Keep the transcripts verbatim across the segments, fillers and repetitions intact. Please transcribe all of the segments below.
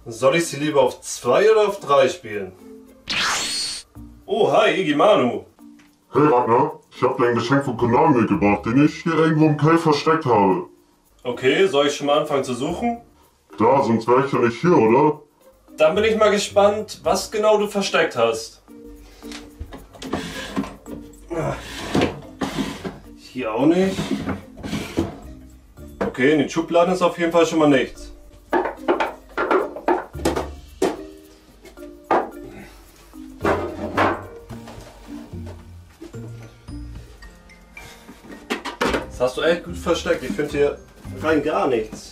Soll ich sie lieber auf zwei oder auf drei spielen? Oh, hi, Igimanu. Hey Ragnar, ich habe dir ein Geschenk von Konami mitgebracht, den ich hier irgendwo im Cave versteckt habe. Okay, soll ich schon mal anfangen zu suchen? Klar, sonst wäre ich ja nicht hier, oder? Dann bin ich mal gespannt, was genau du versteckt hast. Hier auch nicht. Okay, in den Schubladen ist auf jeden Fall schon mal nichts. Das hast du echt gut versteckt. Ich finde hier rein gar nichts.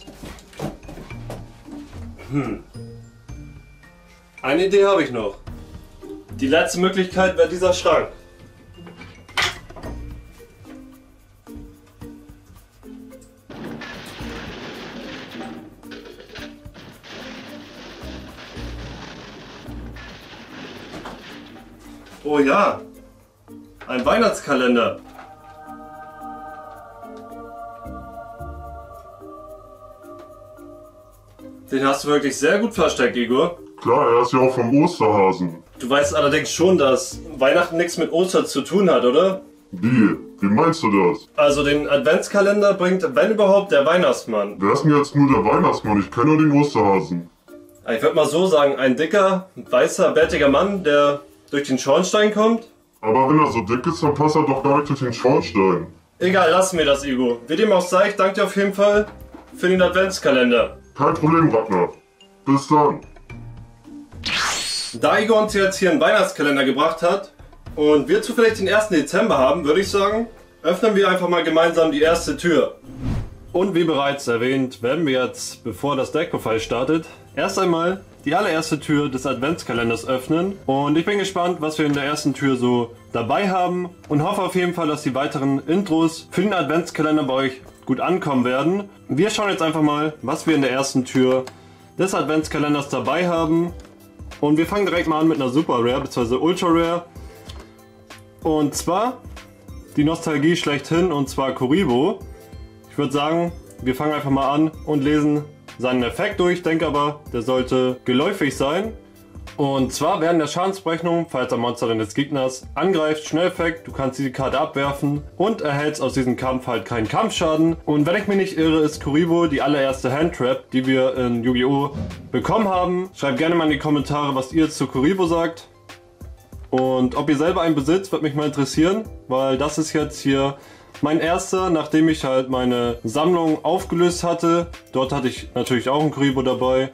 Hm. Eine Idee habe ich noch. Die letzte Möglichkeit wäre dieser Schrank. Oh ja, ein Weihnachtskalender. Den hast du wirklich sehr gut versteckt, Igor. Klar, er ist ja auch vom Osterhasen. Du weißt allerdings schon, dass Weihnachten nichts mit Ostern zu tun hat, oder? Wie? Wie meinst du das? Also den Adventskalender bringt, wenn überhaupt, der Weihnachtsmann. Wer ist denn jetzt nur der Weihnachtsmann? Ich kenne nur den Osterhasen. Ich würde mal so sagen, ein dicker, weißer, bärtiger Mann, der durch den Schornstein kommt. Aber wenn er so dick ist, dann passt er doch gar nicht durch den Schornstein. Egal, lassen wir das, Igor. Wie dem auch sei, ich danke dir auf jeden Fall für den Adventskalender. Kein Problem, Ragnar. Bis dann. Da Igor uns jetzt hier einen Weihnachtskalender gebracht hat und wir zufällig den ersten Dezember haben, würde ich sagen, öffnen wir einfach mal gemeinsam die erste Tür. Und wie bereits erwähnt, werden wir jetzt, bevor das Deckprofil startet, erst einmal die allererste Tür des Adventskalenders öffnen. Und ich bin gespannt, was wir in der ersten Tür so dabei haben und hoffe auf jeden Fall, dass die weiteren Intros für den Adventskalender bei euch gut ankommen werden. Wir schauen jetzt einfach mal, was wir in der ersten Tür des Adventskalenders dabei haben. Und wir fangen direkt mal an mit einer Super Rare bzw. Ultra Rare. Und zwar die Nostalgie schlechthin, und zwar Kuriboh. Ich würde sagen, wir fangen einfach mal an und lesen seinen Effekt durch. Ich denke aber, der sollte geläufig sein. Und zwar während der Schadensberechnung, falls ein Monster des Gegners angreift, Schnelleffekt, du kannst diese Karte abwerfen und erhältst aus diesem Kampf halt keinen Kampfschaden. Und wenn ich mich nicht irre, ist Kuriboh die allererste Handtrap, die wir in Yu-Gi-Oh! Bekommen haben. Schreibt gerne mal in die Kommentare, was ihr zu Kuriboh sagt. Und ob ihr selber einen besitzt, würde mich mal interessieren, weil das ist jetzt hier mein erster, nachdem ich halt meine Sammlung aufgelöst hatte. Dort hatte ich natürlich auch einen Kuriboh dabei.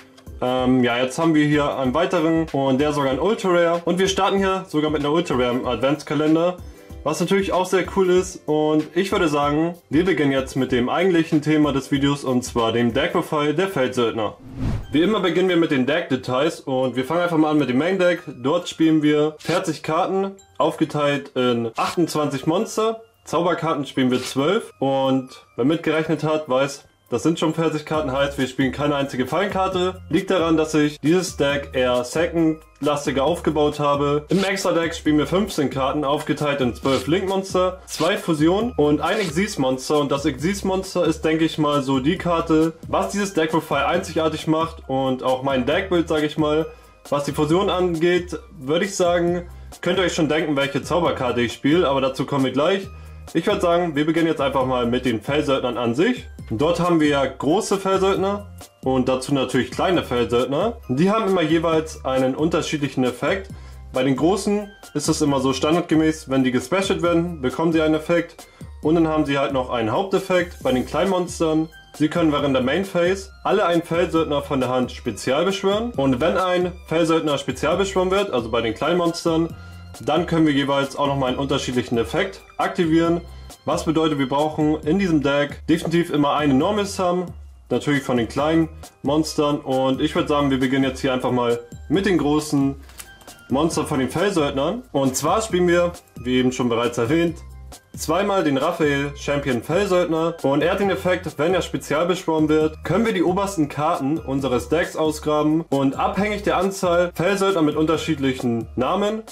Ähm, ja, jetzt haben wir hier einen weiteren und der ist sogar ein Ultra Rare. Und wir starten hier sogar mit einer Ultra Rare im Adventskalender, was natürlich auch sehr cool ist. Und ich würde sagen, wir beginnen jetzt mit dem eigentlichen Thema des Videos, und zwar dem Deckprofil der Feldsöldner. Wie immer beginnen wir mit den Deck-Details und wir fangen einfach mal an mit dem Main Deck. Dort spielen wir vierzig Karten, aufgeteilt in achtundzwanzig Monster. Zauberkarten spielen wir zwölf und wer mitgerechnet hat, weiß, das sind schon vierzig Karten, heißt wir spielen keine einzige Fallenkarte. Liegt daran, dass ich dieses Deck eher Second-lastiger aufgebaut habe. Im Extra-Deck spielen wir fünfzehn Karten, aufgeteilt in zwölf Link-Monster, zwei Fusionen und ein Xyz-Monster. Und das Xyz-Monster ist, denke ich mal, so die Karte, was dieses Deck-Profil einzigartig macht und auch mein Deckbild, sage ich mal. Was die Fusion angeht, würde ich sagen, könnt ihr euch schon denken, welche Zauberkarte ich spiele, aber dazu kommen wir gleich. Ich würde sagen, wir beginnen jetzt einfach mal mit den Feldsöldnern an sich. Dort haben wir ja große Feldsöldner und dazu natürlich kleine Feldsöldner. Die haben immer jeweils einen unterschiedlichen Effekt. Bei den großen ist es immer so standardgemäß, wenn die gespecialt werden, bekommen sie einen Effekt. Und dann haben sie halt noch einen Haupteffekt. Bei den kleinen Monstern, sie können während der Main Phase alle einen Feldsöldner von der Hand spezial beschwören. Und wenn ein Feldsöldner spezial beschworen wird, also bei den kleinen Monstern, dann können wir jeweils auch nochmal einen unterschiedlichen Effekt aktivieren. Was bedeutet, wir brauchen in diesem Deck definitiv immer eine Normal-Sum, natürlich von den kleinen Monstern. Und ich würde sagen, wir beginnen jetzt hier einfach mal mit den großen Monstern von den Feldsöldnern. Und zwar spielen wir, wie eben schon bereits erwähnt, zweimal den Raphael Champion Feldsöldner. Und er hat den Effekt, wenn er spezial beschworen wird, können wir die obersten Karten unseres Decks ausgraben. Und abhängig der Anzahl Feldsöldner mit unterschiedlichen Namen,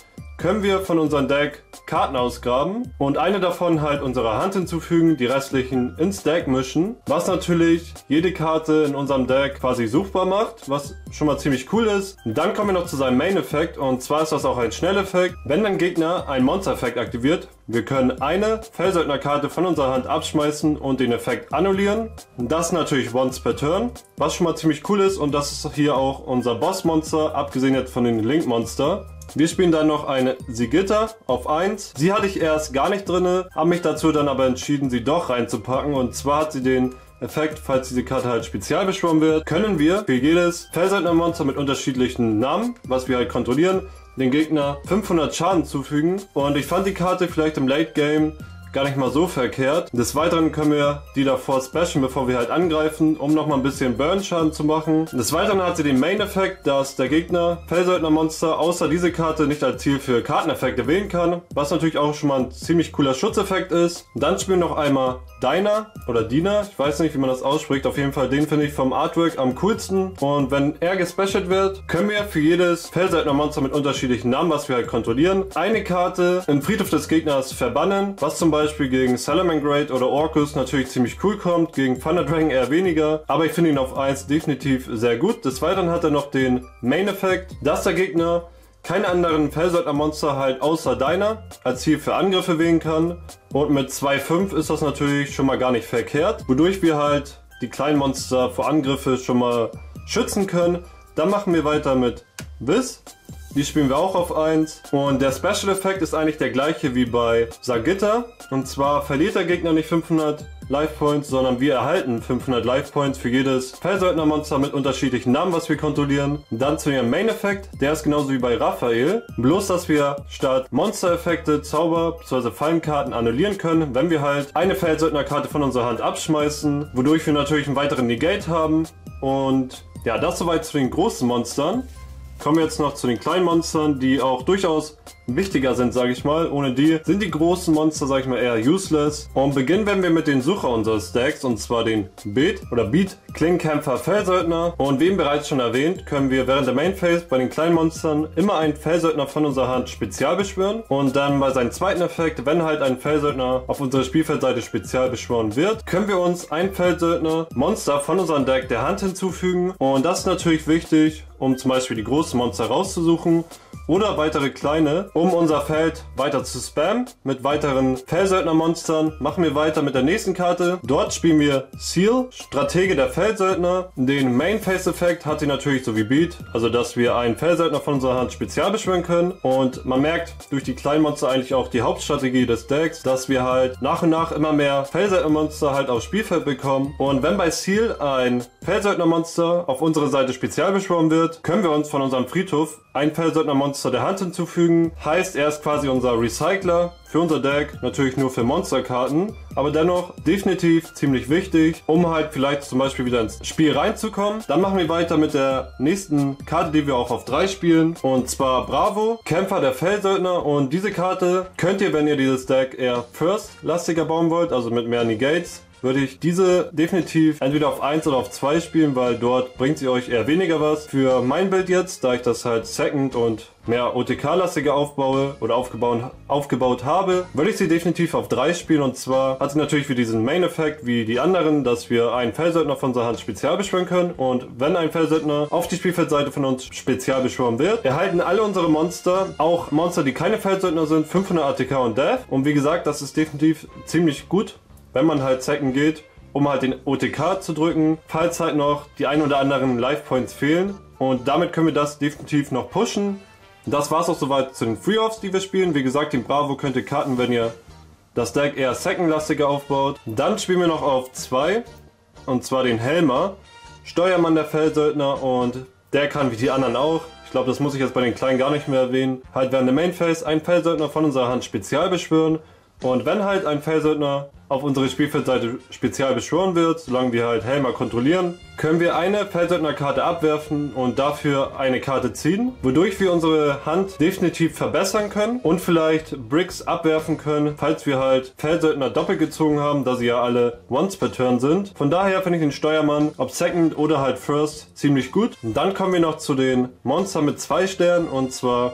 können wir von unserem Deck Karten ausgraben und eine davon halt unserer Hand hinzufügen, die restlichen ins Deck mischen, was natürlich jede Karte in unserem Deck quasi suchbar macht, was schon mal ziemlich cool ist. Und dann kommen wir noch zu seinem Main-Effekt, und zwar ist das auch ein Schnelleffekt. Wenn ein Gegner einen Monster-Effekt aktiviert, wir können eine Fellsöldner-Karte von unserer Hand abschmeißen und den Effekt annullieren. Das natürlich once per turn, was schon mal ziemlich cool ist, und das ist hier auch unser Boss-Monster, abgesehen jetzt von den Link-Monster. Wir spielen dann noch eine Sigitta auf eins. Sie hatte ich erst gar nicht drin, habe mich dazu dann aber entschieden, sie doch reinzupacken. Und zwar hat sie den Effekt, falls diese Karte halt spezial beschworen wird, können wir für jedes Fellsöldner-Monster mit unterschiedlichen Namen, was wir halt kontrollieren, den Gegner fünfhundert Schaden zufügen. Und ich fand die Karte vielleicht im Late Game gar nicht mal so verkehrt. Des Weiteren können wir die davor specialen, bevor wir halt angreifen, um nochmal ein bisschen Burn-Schaden zu machen. Des Weiteren hat sie den Main-Effekt, dass der Gegner Fellsöldner-Monster außer diese Karte nicht als Ziel für Karteneffekte wählen kann, was natürlich auch schon mal ein ziemlich cooler Schutzeffekt ist. Dann spielen wir noch einmal Dina oder Dina, ich weiß nicht, wie man das ausspricht, auf jeden Fall den finde ich vom Artwork am coolsten. Und wenn er gespecialt wird, können wir für jedes Fellsöldner-Monster mit unterschiedlichen Namen, was wir halt kontrollieren, eine Karte im Friedhof des Gegners verbannen, was zum Beispiel Beispiel gegen Salamangreat oder Orcus natürlich ziemlich cool kommt, gegen Thunder Dragon eher weniger, aber ich finde ihn auf eins definitiv sehr gut. Des Weiteren hat er noch den Main-Effekt, dass der Gegner keine anderen Fellsöldner-Monster halt außer Dina als Ziel für Angriffe wählen kann, und mit zwei Komma fünf ist das natürlich schon mal gar nicht verkehrt, wodurch wir halt die kleinen Monster vor Angriffe schon mal schützen können. Dann machen wir weiter mit Wiz. Die spielen wir auch auf eins. Und der Special Effekt ist eigentlich der gleiche wie bei Sagitta. Und zwar verliert der Gegner nicht fünfhundert Life Points, sondern wir erhalten fünfhundert Life Points für jedes Fellsöldner-Monster mit unterschiedlichen Namen, was wir kontrollieren. Dann zu ihrem Main-Effekt, der ist genauso wie bei Raphael. Bloß, dass wir statt Monster-Effekte, Zauber bzw. Fallenkarten annullieren können, wenn wir halt eine Fellsöldner-Karte von unserer Hand abschmeißen, wodurch wir natürlich einen weiteren Negate haben. Und ja, das soweit zu den großen Monstern. Kommen wir jetzt noch zu den kleinen Monstern, die auch durchaus wichtiger sind, sage ich mal. Ohne die sind die großen Monster, sage ich mal, eher useless. Und beginnen werden wir mit den Sucher unseres Decks, und zwar den Beat oder Beat Klingenkämpfer Fellsöldner. Und wie eben bereits schon erwähnt, können wir während der Main Phase bei den kleinen Monstern immer einen Fellsöldner von unserer Hand spezial beschwören. Und dann bei seinem zweiten Effekt, wenn halt ein Fellsöldner auf unserer Spielfeldseite spezial beschworen wird, können wir uns ein Fellsöldner Monster von unserem Deck der Hand hinzufügen. Und das ist natürlich wichtig, um zum Beispiel die großen Monster rauszusuchen oder weitere kleine, um unser Feld weiter zu spammen mit weiteren Fellsöldner-Monstern. Machen wir weiter mit der nächsten Karte. Dort spielen wir Seal, Stratege der Fellsöldner. Den Main-Phase-Effekt hat sie natürlich so wie Beat, also dass wir einen Fellsöldner von unserer Hand spezial beschwören können. Und man merkt durch die kleinen Monster eigentlich auch die Hauptstrategie des Decks, dass wir halt nach und nach immer mehr Fellsöldner-Monster halt aufs Spielfeld bekommen. Und wenn bei Seal ein Fellsöldner-Monster auf unsere Seite spezial beschworen wird, können wir uns von unserem Friedhof ein Fellsöldner-Monster der Hand hinzufügen. Heißt, er ist quasi unser Recycler für unser Deck, natürlich nur für Monsterkarten, aber dennoch definitiv ziemlich wichtig, um halt vielleicht zum Beispiel wieder ins Spiel reinzukommen. Dann machen wir weiter mit der nächsten Karte, die wir auch auf drei spielen, und zwar Bravo, Kämpfer der Fellsöldner. Und diese Karte könnt ihr, wenn ihr dieses Deck eher First-lastiger bauen wollt, also mit mehr Negates, würde ich diese definitiv entweder auf eins oder auf zwei spielen, weil dort bringt sie euch eher weniger was. Für mein Bild jetzt, da ich das halt Second und mehr O T K-lastiger aufbaue oder aufgebaut, aufgebaut habe, würde ich sie definitiv auf drei spielen. Und zwar hat sie natürlich wie diesen Main-Effekt wie die anderen, dass wir einen Fellsöldner von unserer Hand spezial beschwören können. Und wenn ein Fellsöldner auf die Spielfeldseite von uns spezial beschworen wird, erhalten alle unsere Monster, auch Monster, die keine Fellsöldner sind, fünfhundert A T K und Death. Und wie gesagt, das ist definitiv ziemlich gut, wenn man halt Second geht, um halt den O T K zu drücken, falls halt noch die ein oder anderen Life Points fehlen. Und damit können wir das definitiv noch pushen. Das war's auch soweit zu den Free-Offs, die wir spielen. Wie gesagt, den Bravo könnt ihr karten, wenn ihr das Deck eher Second-lastiger aufbaut. Dann spielen wir noch auf zwei, und zwar den Helmer, Steuermann der Fellsöldner, und der kann wie die anderen auch, ich glaube, das muss ich jetzt bei den Kleinen gar nicht mehr erwähnen, halt während der Main Phase einen Fellsöldner von unserer Hand spezial beschwören. Und wenn halt ein Fellsöldner auf unsere Spielfeldseite spezial beschworen wird, solange wir halt Helmer kontrollieren, können wir eine Fellsöldner-Karte abwerfen und dafür eine Karte ziehen, wodurch wir unsere Hand definitiv verbessern können und vielleicht Bricks abwerfen können, falls wir halt Fellsöldner doppelt gezogen haben, da sie ja alle once per turn sind. Von daher finde ich den Steuermann, ob Second oder halt First, ziemlich gut. Und dann kommen wir noch zu den Monstern mit zwei Sternen, und zwar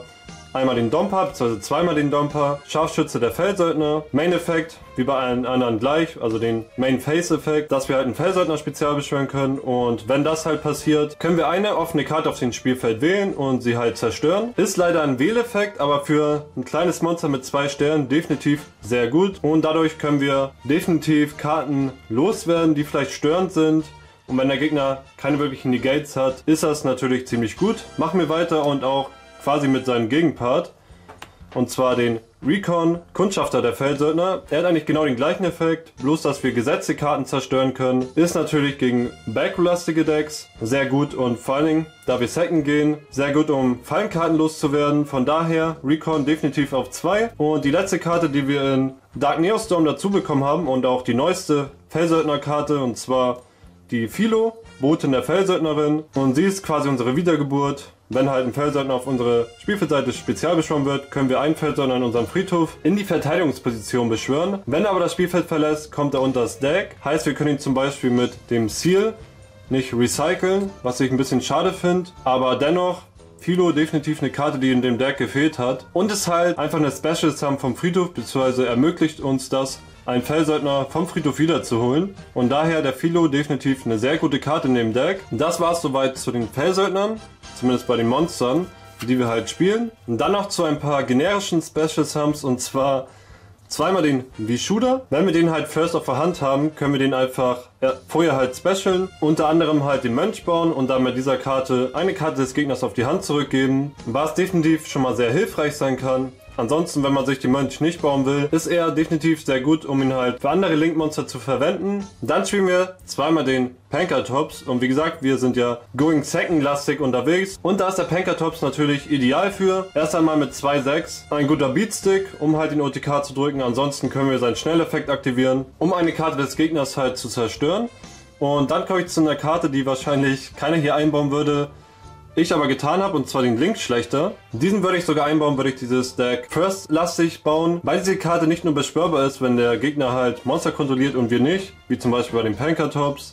einmal den Domper, beziehungsweise zweimal den Domper, Scharfschütze der Felssöldner, Main-Effekt, wie bei allen anderen gleich, also den Main-Face-Effekt, dass wir halt einen Felssöldner spezial beschwören können, und wenn das halt passiert, können wir eine offene Karte auf dem Spielfeld wählen und sie halt zerstören. Ist leider ein Wähleffekt, aber für ein kleines Monster mit zwei Sternen definitiv sehr gut, und dadurch können wir definitiv Karten loswerden, die vielleicht störend sind. Und wenn der Gegner keine wirklichen Negates hat, ist das natürlich ziemlich gut. Machen wir weiter und auch quasi mit seinem Gegenpart. Und zwar den Recon, Kundschafter der Felssöldner. Er hat eigentlich genau den gleichen Effekt, bloß dass wir gesetzte Karten zerstören können. Ist natürlich gegen backlastige Decks sehr gut, und vor allen Dingen, da wir Second gehen, sehr gut, um Fallenkarten loszuwerden. Von daher Recon definitiv auf zwei. Und die letzte Karte, die wir in Dark Neostorm dazu bekommen haben, und auch die neueste Felssöldner-Karte, und zwar die Philo, Botin der Felssöldnerin, und sie ist quasi unsere Wiedergeburt. Wenn halt ein Felssöldner auf unsere Spielfeldseite spezial beschworen wird, können wir einen Felssöldner in unserem Friedhof in die Verteidigungsposition beschwören. Wenn er aber das Spielfeld verlässt, kommt er unter das Deck. Heißt, wir können ihn zum Beispiel mit dem Seal nicht recyceln, was ich ein bisschen schade finde, aber dennoch Philo definitiv eine Karte, die in dem Deck gefehlt hat, und ist halt einfach eine Special Sum vom Friedhof, beziehungsweise ermöglicht uns das, einen Felssöldner vom Friedhof wiederzuholen, und daher der Philo definitiv eine sehr gute Karte in dem Deck. Das war es soweit zu den Felssöldnern, zumindest bei den Monstern, die wir halt spielen. Und dann noch zu ein paar generischen Special Sums, und zwar zweimal den Vishuda. Wenn wir den halt first auf der Hand haben, können wir den einfach ja, vorher halt specialen, unter anderem halt den Mönch bauen und dann mit dieser Karte eine Karte des Gegners auf die Hand zurückgeben, was definitiv schon mal sehr hilfreich sein kann. Ansonsten, wenn man sich den Mönch nicht bauen will, ist er definitiv sehr gut, um ihn halt für andere Link-Monster zu verwenden. Dann spielen wir zweimal den Pankratops, und wie gesagt, wir sind ja Going Second-lastig unterwegs, und da ist der Pankratops natürlich ideal für. Erst einmal mit zwei sechs, ein guter Beatstick, um halt den O T K zu drücken. Ansonsten können wir seinen Schnelleffekt aktivieren, um eine Karte des Gegners halt zu zerstören. Und dann komme ich zu einer Karte, die wahrscheinlich keiner hier einbauen würde, ich aber getan habe, und zwar den Linkschlechter. Diesen würde ich sogar einbauen, würde ich dieses Deck First-lastig bauen, weil diese Karte nicht nur beschwörbar ist, wenn der Gegner halt Monster kontrolliert und wir nicht, wie zum Beispiel bei den Pankratops.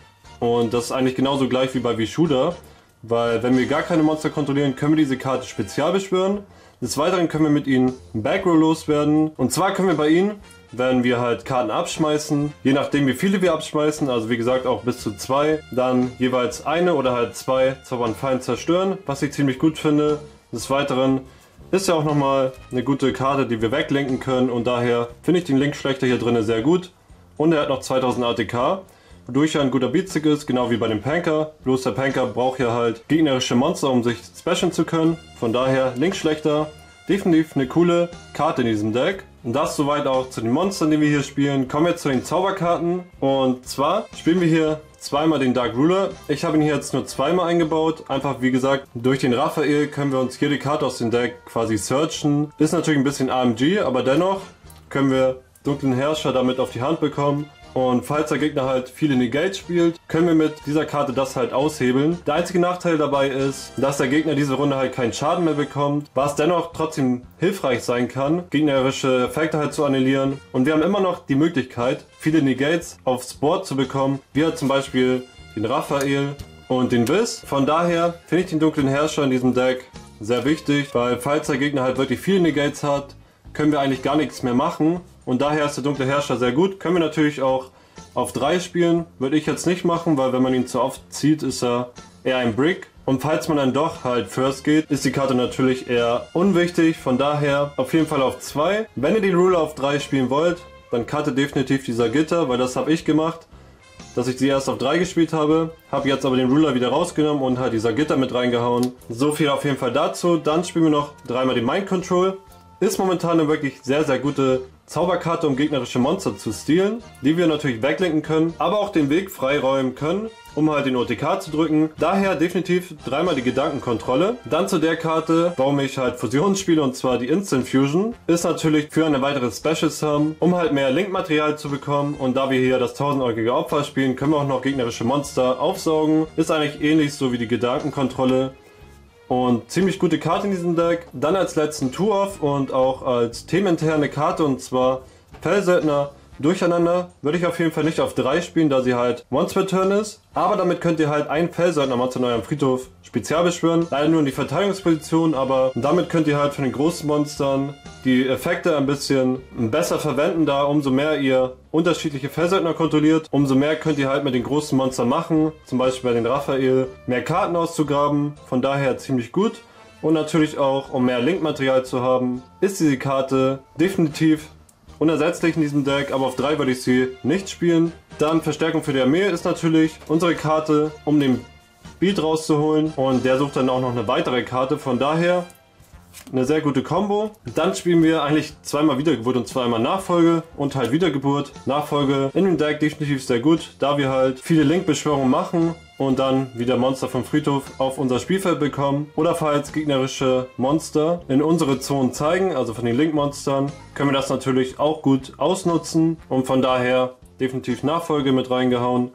Und das ist eigentlich genauso gleich wie bei Vishuda, weil wenn wir gar keine Monster kontrollieren, können wir diese Karte spezial beschwören. Des Weiteren können wir mit ihnen Backrow loswerden, und zwar können wir bei ihnen, wenn wir halt Karten abschmeißen, je nachdem wie viele wir abschmeißen, also wie gesagt auch bis zu zwei, dann jeweils eine oder halt zwei Zaubern Feind zerstören, was ich ziemlich gut finde. Des Weiteren ist ja auch nochmal eine gute Karte, die wir weglenken können, und daher finde ich den Linkschlechter hier drin sehr gut. Und er hat noch zweitausend A T K, wodurch er ein guter Beatstick ist, genau wie bei dem Panker. Bloß der Panker braucht ja halt gegnerische Monster, um sich specialen zu können. Von daher Linkschlechter, definitiv eine coole Karte in diesem Deck. Und das soweit auch zu den Monstern, die wir hier spielen. Kommen wir zu den Zauberkarten. Und zwar spielen wir hier zweimal den Dark Ruler. Ich habe ihn hier jetzt nur zweimal eingebaut. Einfach wie gesagt, durch den Raphael können wir uns jede Karte aus dem Deck quasi searchen. Ist natürlich ein bisschen A M G, aber dennoch können wir Dunklen Herrscher damit auf die Hand bekommen. Und falls der Gegner halt viele Negates spielt, können wir mit dieser Karte das halt aushebeln. Der einzige Nachteil dabei ist, dass der Gegner diese Runde halt keinen Schaden mehr bekommt, was dennoch trotzdem hilfreich sein kann, gegnerische Effekte halt zu annullieren. Und wir haben immer noch die Möglichkeit, viele Negates aufs Board zu bekommen, wie halt zum Beispiel den Raphael und den Biss. Von daher finde ich den Dunklen Herrscher in diesem Deck sehr wichtig, weil falls der Gegner halt wirklich viele Negates hat, können wir eigentlich gar nichts mehr machen. Und daher ist der Dunkle Herrscher sehr gut. Können wir natürlich auch auf drei spielen. Würde ich jetzt nicht machen, weil wenn man ihn zu oft zieht, ist er eher ein Brick. Und falls man dann doch halt First geht, ist die Karte natürlich eher unwichtig. Von daher auf jeden Fall auf zwei. Wenn ihr den Ruler auf drei spielen wollt, dann cuttet definitiv dieser Gitter, weil das habe ich gemacht, dass ich sie erst auf drei gespielt habe. Habe jetzt aber den Ruler wieder rausgenommen und halt dieser Gitter mit reingehauen. So viel auf jeden Fall dazu. Dann spielen wir noch dreimal den Mind Control. Ist momentan eine wirklich sehr, sehr gute Zauberkarte, um gegnerische Monster zu stealen, die wir natürlich weglenken können, aber auch den Weg freiräumen können, um halt den O T K zu drücken. Daher definitiv dreimal die Gedankenkontrolle. Dann zu der Karte, warum ich halt Fusionen spiele, und zwar die Instant Fusion. Ist natürlich für eine weitere Special Sum, um halt mehr Link-Material zu bekommen. Und da wir hier das tausendäugige Opfer spielen, können wir auch noch gegnerische Monster aufsaugen. Ist eigentlich ähnlich so wie die Gedankenkontrolle. Und ziemlich gute Karte in diesem Deck. Dann als letzten Two-Off und auch als themeninterne Karte, und zwar Felssöldner durcheinander. Würde ich auf jeden Fall nicht auf drei spielen, da sie halt Once-per-Turn ist. Aber damit könnt ihr halt einen Felsöldner-Monster in eurem Friedhof spezial beschwören. Leider nur in die Verteidigungsposition, aber damit könnt ihr halt von den großen Monstern die Effekte ein bisschen besser verwenden, da umso mehr ihr unterschiedliche Felsöldner kontrolliert, umso mehr könnt ihr halt mit den großen Monstern machen. Zum Beispiel bei den Raphael mehr Karten auszugraben, von daher ziemlich gut. Und natürlich auch, um mehr Link-Material zu haben, ist diese Karte definitiv unersetzlich in diesem Deck, aber auf drei würde ich sie nicht spielen. Dann Verstärkung für die Armee ist natürlich unsere Karte, um den Beat rauszuholen. Und der sucht dann auch noch eine weitere Karte, von daher eine sehr gute Kombo. Dann spielen wir eigentlich zweimal Wiedergeburt und zweimal Nachfolge und halt Wiedergeburt. Nachfolge in dem Deck definitiv sehr gut, da wir halt viele Link-Beschwörungen machen und dann wieder Monster vom Friedhof auf unser Spielfeld bekommen. Oder falls gegnerische Monster in unsere Zonen zeigen, also von den Link-Monstern, können wir das natürlich auch gut ausnutzen. Und von daher definitiv Nachfolge mit reingehauen.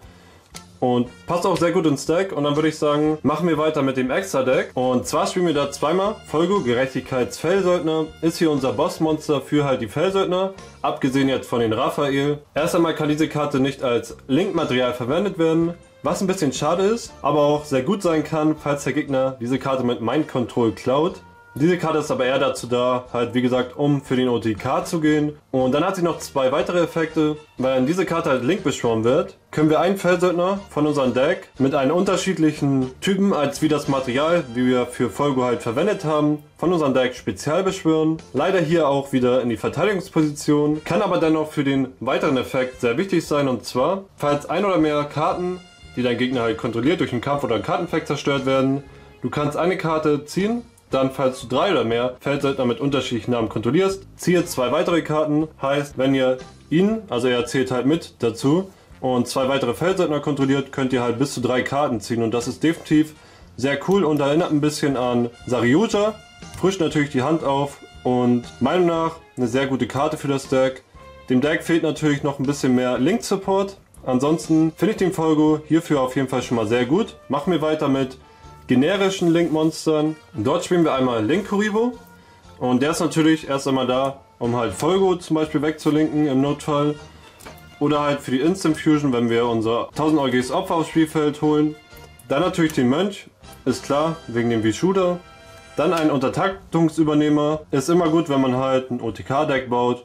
Und passt auch sehr gut ins Deck. Und dann würde ich sagen, machen wir weiter mit dem Extra-Deck. Und zwar spielen wir da zweimal Folgo, Gerechtigkeitsfellsöldner. Ist hier unser Bossmonster für halt die Fellsöldner. Abgesehen jetzt von den Raphael. Erst einmal kann diese Karte nicht als Link-Material verwendet werden. Was ein bisschen schade ist, aber auch sehr gut sein kann, falls der Gegner diese Karte mit Mind Control klaut. Diese Karte ist aber eher dazu da, halt wie gesagt, um für den O T K zu gehen. Und dann hat sie noch zwei weitere Effekte. Wenn diese Karte halt Link beschworen wird, können wir einen Felsöldner von unserem Deck mit einem unterschiedlichen Typen als wie das Material, wie wir für Folgo halt verwendet haben, von unserem Deck spezial beschwören. Leider hier auch wieder in die Verteidigungsposition, kann aber dennoch für den weiteren Effekt sehr wichtig sein. Und zwar, falls ein oder mehr Karten, die dein Gegner halt kontrolliert, durch einen Kampf oder einen Karteneffekt zerstört werden, du kannst eine Karte ziehen. Dann, falls du drei oder mehr Feldsöldner mit unterschiedlichen Namen kontrollierst, ziehe zwei weitere Karten. Heißt, wenn ihr ihn, also er zählt halt mit dazu, und zwei weitere Feldsöldner kontrolliert, könnt ihr halt bis zu drei Karten ziehen. Und das ist definitiv sehr cool und erinnert ein bisschen an Saryuja. Frischt natürlich die Hand auf und meiner Meinung nach eine sehr gute Karte für das Deck. Dem Deck fehlt natürlich noch ein bisschen mehr Link-Support. Ansonsten finde ich den Folgo hierfür auf jeden Fall schon mal sehr gut. Machen wir weiter mit generischen Link-Monstern. Dort spielen wir einmal Link Kuriboh und der ist natürlich erst einmal da, um halt Folgo zum Beispiel wegzulinken im Notfall oder halt für die Instant Fusion, wenn wir unser tausendäugiges Opfer aufs Spielfeld holen. Dann natürlich den Mönch, ist klar, wegen dem Vishuda. Dann ein Untertaktungsübernehmer, ist immer gut, wenn man halt ein O T K-Deck baut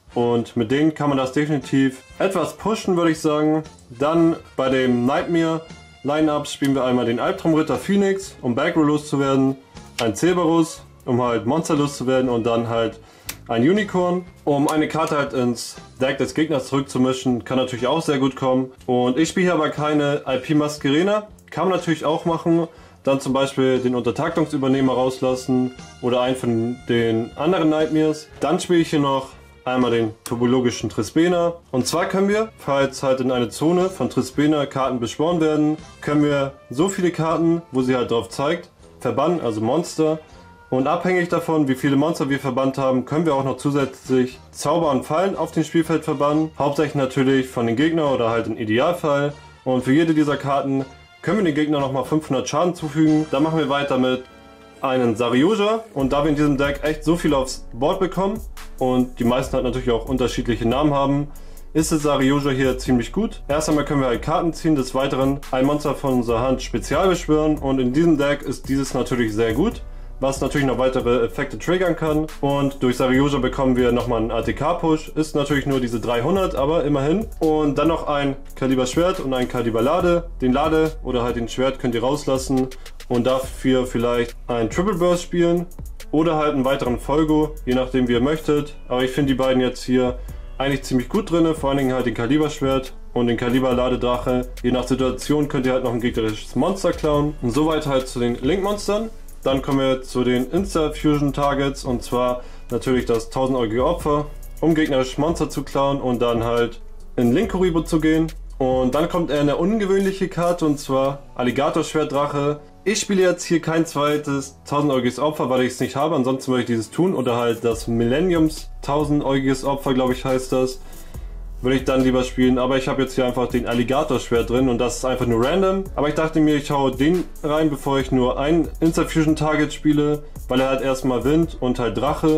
und mit denen kann man das definitiv etwas pushen, würde ich sagen. Dann bei dem Nightmare Line-Ups spielen wir einmal den Albtraumritter Phoenix, um Backrow loszuwerden, ein Cerberus, um halt Monster loszuwerden und dann halt ein Unicorn, um eine Karte halt ins Deck des Gegners zurückzumischen, kann natürlich auch sehr gut kommen. Und ich spiele hier aber keine I P Masquerena, kann man natürlich auch machen, dann zum Beispiel den Untertaktungsübernehmer rauslassen oder einen von den anderen Nightmares. Dann spiele ich hier noch einmal den topologischen Trispena. Und zwar können wir, falls halt in eine Zone von Trispena Karten beschworen werden, können wir so viele Karten, wo sie halt drauf zeigt, verbannen, also Monster. Und abhängig davon, wie viele Monster wir verbannt haben, können wir auch noch zusätzlich Zauber und Fallen auf dem Spielfeld verbannen. Hauptsächlich natürlich von den Gegnern oder halt im Idealfall. Und für jede dieser Karten können wir den Gegner nochmal fünfhundert Schaden zufügen. Dann machen wir weiter mit einen Saryuja und da wir in diesem Deck echt so viel aufs Board bekommen und die meisten halt natürlich auch unterschiedliche Namen haben, ist das Saryuja hier ziemlich gut. Erst einmal können wir halt Karten ziehen, des Weiteren ein Monster von unserer Hand spezial beschwören und in diesem Deck ist dieses natürlich sehr gut, was natürlich noch weitere Effekte triggern kann. Und durch Saryuja bekommen wir nochmal einen A T K-Push, ist natürlich nur diese dreihundert, aber immerhin. Und dann noch ein Kaliber Schwert und ein Kaliber Lade. Den Lade oder halt den Schwert könnt ihr rauslassen und dafür vielleicht ein Triple Burst spielen oder halt einen weiteren Folgo, je nachdem wie ihr möchtet. Aber ich finde die beiden jetzt hier eigentlich ziemlich gut drin, vor allen Dingen halt den Kaliber Schwert und den Kaliber Ladedrache. Je nach Situation könnt ihr halt noch ein gegnerisches Monster klauen. Und soweit halt zu den Link-Monstern. Dann kommen wir zu den Insta-Fusion-Targets und zwar natürlich das tausendäugige Opfer, um gegnerische Monster zu klauen und dann halt in Link Kuriboh zu gehen. Und dann kommt eher eine ungewöhnliche Karte und zwar Alligator-Schwertdrache. Ich spiele jetzt hier kein zweites tausendäugiges Opfer, weil ich es nicht habe, ansonsten würde ich dieses tun. Oder halt das Millenniums tausendäugiges Opfer, glaube ich heißt das. Würde ich dann lieber spielen, aber ich habe jetzt hier einfach den Alligator-Schwert drin und das ist einfach nur random. Aber ich dachte mir, ich hau den rein, bevor ich nur ein Insta-Fusion-Target spiele, weil er halt erstmal Wind und halt Drache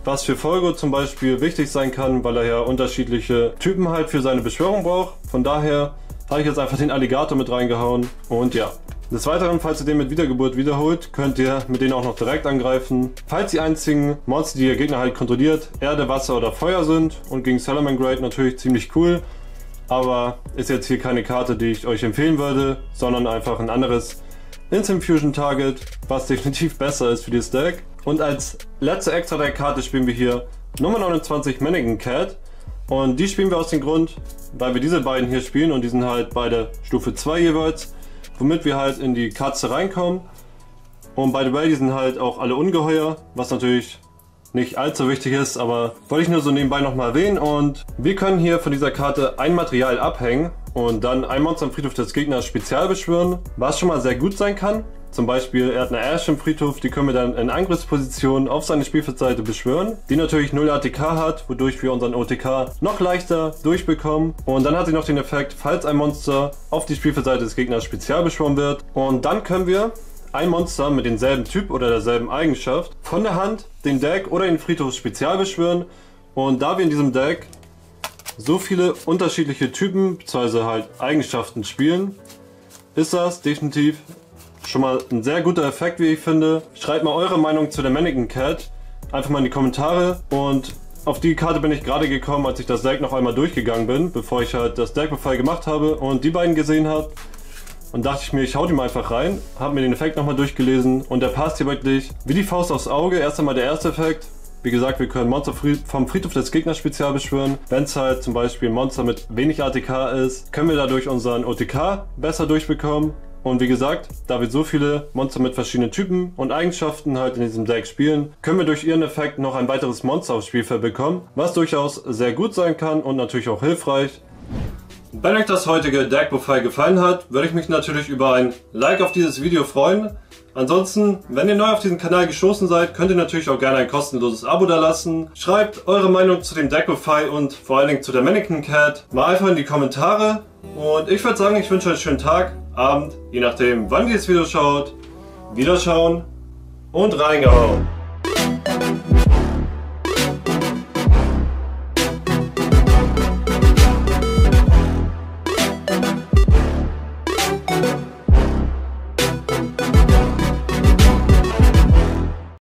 was für Folgo zum Beispiel wichtig sein kann, weil er ja unterschiedliche Typen halt für seine Beschwörung braucht. Von daher habe ich jetzt einfach den Alligator mit reingehauen und ja. Des Weiteren, falls ihr den mit Wiedergeburt wiederholt, könnt ihr mit denen auch noch direkt angreifen. Falls die einzigen Monster, die ihr Gegner halt kontrolliert, Erde, Wasser oder Feuer sind und gegen Salamangreat natürlich ziemlich cool. Aber ist jetzt hier keine Karte, die ich euch empfehlen würde, sondern einfach ein anderes Instant Fusion Target, was definitiv besser ist für dieses Deck. Und als letzte extra Deck-Karte spielen wir hier Nummer neunundzwanzig Mannequin Cat. Und die spielen wir aus dem Grund, weil wir diese beiden hier spielen und die sind halt beide Stufe zwei jeweils, womit wir halt in die Katze reinkommen. Und by the way, die sind halt auch alle Ungeheuer, was natürlich nicht allzu wichtig ist, aber wollte ich nur so nebenbei nochmal erwähnen. Und wir können hier von dieser Karte ein Material abhängen und dann ein Monster am Friedhof des Gegners spezial beschwören, was schon mal sehr gut sein kann. Zum Beispiel, er hat eine Ash im Friedhof, die können wir dann in Angriffsposition auf seine Spielfeldseite beschwören, die natürlich null A T K hat, wodurch wir unseren O T K noch leichter durchbekommen. Und dann hat sie noch den Effekt, falls ein Monster auf die Spielfeldseite des Gegners spezial beschworen wird. Und dann können wir ein Monster mit demselben Typ oder derselben Eigenschaft von der Hand, den Deck oder den Friedhof spezial beschwören. Und da wir in diesem Deck so viele unterschiedliche Typen bzw. halt Eigenschaften spielen, ist das definitiv schon mal ein sehr guter Effekt, wie ich finde. Schreibt mal eure Meinung zu der Mannequin Cat einfach mal in die Kommentare. Und auf die Karte bin ich gerade gekommen, als ich das Deck noch einmal durchgegangen bin, bevor ich halt das Deckbefall gemacht habe und die beiden gesehen habe. Und dachte ich mir, ich hau die mal einfach rein, habe mir den Effekt nochmal durchgelesen und der passt hier wirklich wie die Faust aufs Auge. Erst einmal der erste Effekt. Wie gesagt, wir können Monster vom Friedhof des Gegners spezial beschwören. Wenn es halt zum Beispiel ein Monster mit wenig A T K ist, können wir dadurch unseren O T K besser durchbekommen. Und wie gesagt, da wir so viele Monster mit verschiedenen Typen und Eigenschaften halt in diesem Deck spielen, können wir durch ihren Effekt noch ein weiteres Monster aufs Spielfeld bekommen, was durchaus sehr gut sein kann und natürlich auch hilfreich. Wenn euch das heutige Deckprofil gefallen hat, würde ich mich natürlich über ein Like auf dieses Video freuen. Ansonsten, wenn ihr neu auf diesen Kanal gestoßen seid, könnt ihr natürlich auch gerne ein kostenloses Abo dalassen. Schreibt eure Meinung zu dem Deckprofil und vor allen Dingen zu der Mannequin Cat mal einfach in die Kommentare. Und ich würde sagen, ich wünsche euch einen schönen Tag, Abend, je nachdem wann ihr das Video schaut. Wiederschauen und reingehauen!